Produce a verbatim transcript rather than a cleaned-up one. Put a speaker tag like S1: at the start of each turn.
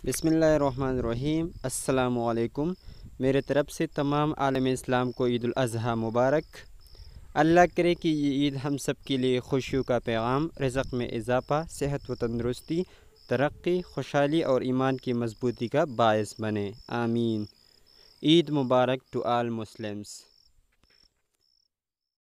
S1: बिस्मिल्लाहिर्रहमानिर्रहीम। अस्सलामुअलैकुम। मेरे तरफ़ से तमाम आलम इस्लाम को ईद उल अज़हा मुबारक। अल्लाह करे कि ये ईद हम सब के लिए खुशियों का पैगाम, रिज़्क़ में इजाफ़ा, सेहत व तंदुरुस्ती, तरक्की, खुशहाली और ईमान की मजबूती का बायस बने। आमीन। Eid Mubarak to all Muslims.